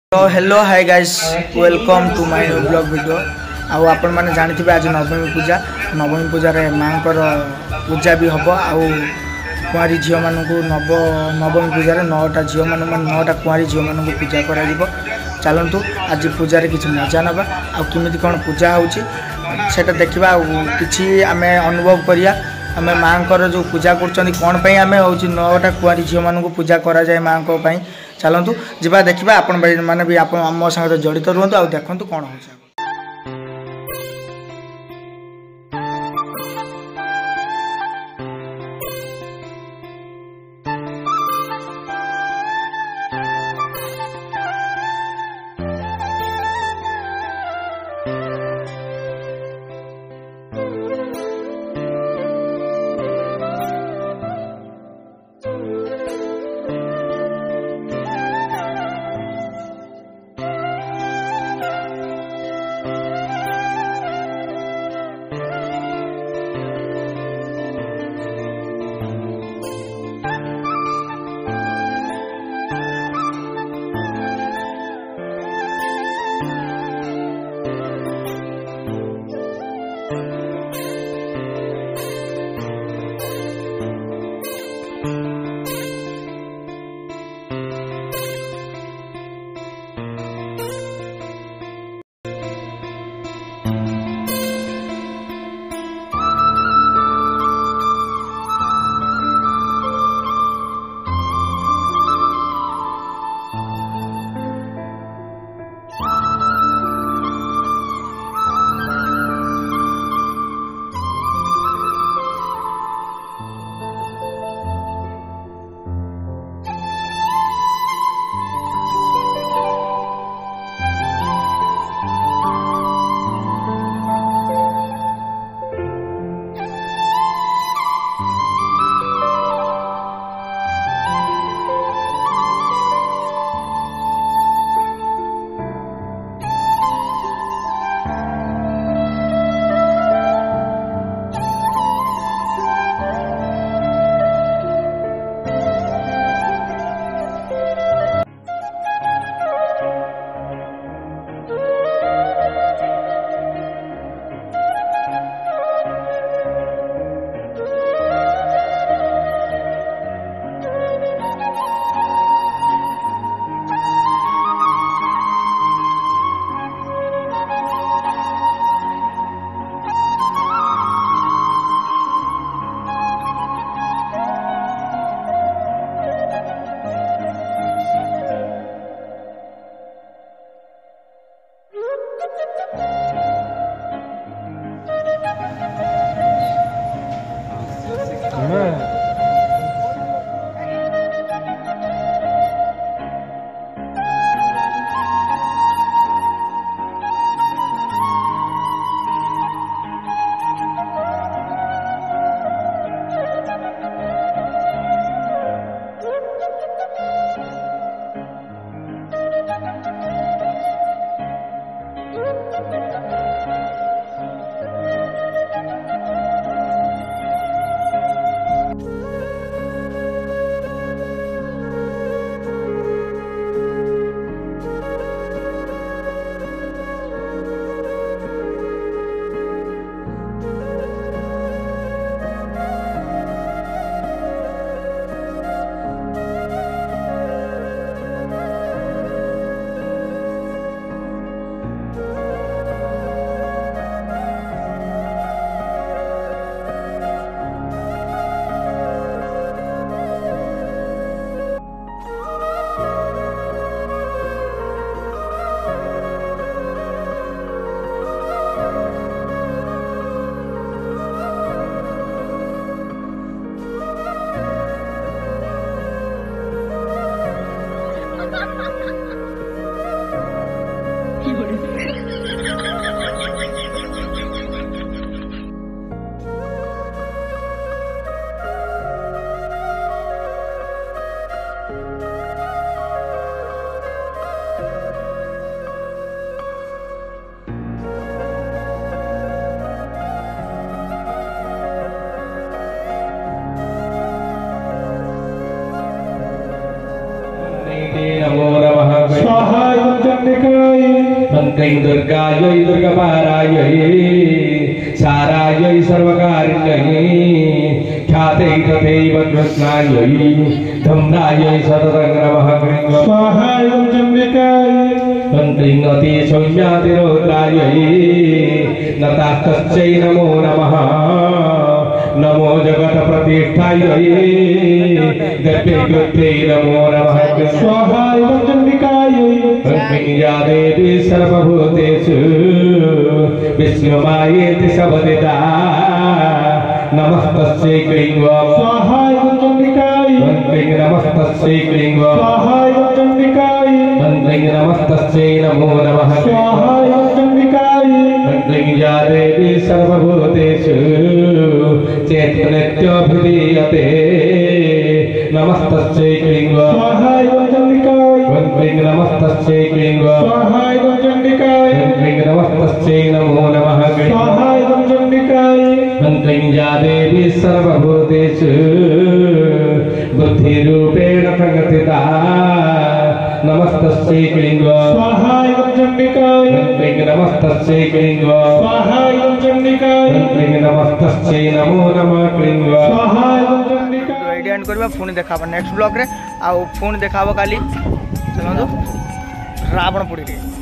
तो hello hi guys welcome to my new blog video. आउ आपण माने जानिथिबे आज नवमी पूजा रे मांकर पूजा भी हबो। आउ कुआरी झियो मानकु नवमी पूजा रे 9टा झियो मान 9टा कुआरी झियो मानकु पूजा करा जिवो। चलंतु आज पूजा रे किछ मजा नबा आ किमिति कोन पूजा होउची सेटा देखिबा आ किछि आमे अनुभव करिया। आमे मांकर जो पूजा करछनी कोन पई आमे होउची 9टा कुआरी झियो मानकु पूजा करा जाय मांको पई। चलतु जा देखा आपण मैंने भी आप मो साथ जड़ित रुहतु आ देखु कौन हो। क्लीं दुर्गायै दुर्गपारायै सारायै सर्वकारिण्यै ख्यातै तथैव कृष्णायै धम्रायै सततं नमः क्लीं स्वाहाय चण्डिकायै क्लीं अति सौम्यातिरोद्रायै नतास्तस्यै नमो नमः नमो जगत प्रतिष्ठायै देव्यै कृत्यै नमो नमः स्वाहाय चण्डिकायै क्लीं या देवी सर्वभूतेषु विष्णुमायेति शब्दिता नमस्तस्यै क्लीं स्वाहाय चण्डिकायै क्लीं नमस्तस्यै क्लीं स्वाहाय चण्डिकायै क्लीं नमस्तस्यै नमो नमः स्वाहाय चण्डिकायै क्लीं या देवी सर्वभूतेषु चेतननित्यभिधीयते नमस्तस्यै क्लीं स्वाहाय चण्डिकायै क्लीं नमस्तस्यै क्लीं स्वाहाय चण्डिकायै क्लीं नमस्तस्यै नमो नमः स्वाहाय चण्डिकायै क्लीं या देवी सर्वभूतेषु बुद्धिरूपेण संगठिता नमस्तस्यै क्लीं स्वाहाय चण्डिकायै क्लीं नमस्तस्यै क्लीं स्वाहाय चण्डिकायै क्लीं नमस्तस्यै नमो नमः क्लीं स्वाहाय चण्डिकायै एडी एंड करबा पुणी देखाबा नेक्स्ट ब्लॉग रे आ पुणी देखाबो काली चलो रावण पुड़ी रे।